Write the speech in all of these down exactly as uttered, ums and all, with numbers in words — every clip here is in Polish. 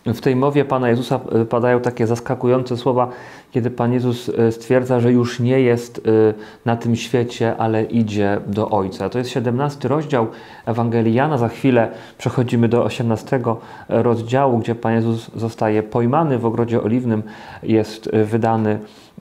W tej mowie Pana Jezusa padają takie zaskakujące słowa, kiedy Pan Jezus stwierdza, że już nie jest na tym świecie, ale idzie do Ojca. To jest siedemnasty rozdział Ewangelii Jana. Za chwilę przechodzimy do osiemnastego rozdziału, gdzie Pan Jezus zostaje pojmany w Ogrodzie Oliwnym, jest wydany,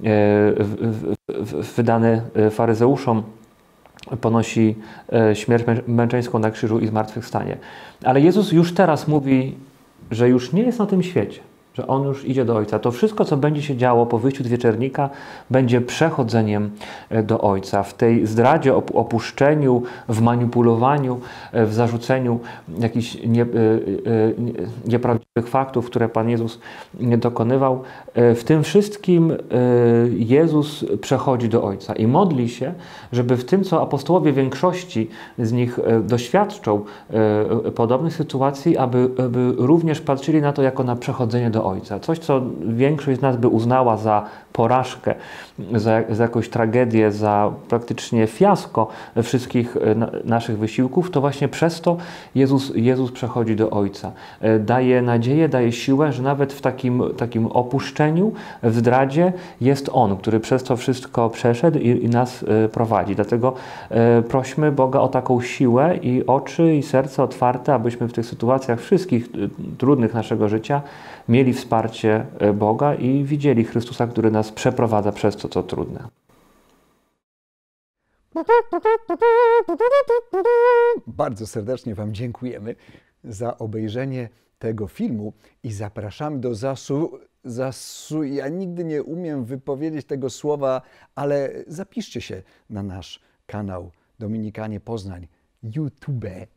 wydany faryzeuszom, ponosi śmierć męczeńską na krzyżu i zmartwychwstanie. Ale Jezus już teraz mówi, że już nie jest na tym świecie, że On już idzie do Ojca. To wszystko, co będzie się działo po wyjściu z wieczernika, będzie przechodzeniem do Ojca. W tej zdradzie, opuszczeniu, w manipulowaniu, w zarzuceniu jakichś nie, nieprawdziwych faktów, które Pan Jezus dokonywał, w tym wszystkim Jezus przechodzi do Ojca i modli się, żeby w tym, co apostołowie większości z nich doświadczą podobnych sytuacji, aby, aby również patrzyli na to jako na przechodzenie do Ojca. Coś, co większość z nas by uznała za porażkę, za, za jakąś tragedię, za praktycznie fiasko wszystkich na, naszych wysiłków, to właśnie przez to Jezus, Jezus przechodzi do Ojca. Daje nadzieję, daje siłę, że nawet w takim, takim opuszczeniu, w zdradzie jest On, który przez to wszystko przeszedł i, i nas prowadzi. Dlatego prośmy Boga o taką siłę i oczy, i serce otwarte, abyśmy w tych sytuacjach wszystkich trudnych naszego życia mieli wsparcie Boga i widzieli Chrystusa, który nas przeprowadza przez to, co trudne. Bardzo serdecznie Wam dziękujemy za obejrzenie tego filmu i zapraszamy do zasu... zasu... Ja nigdy nie umiem wypowiedzieć tego słowa, ale zapiszcie się na nasz kanał Dominikanie Poznań YouTube.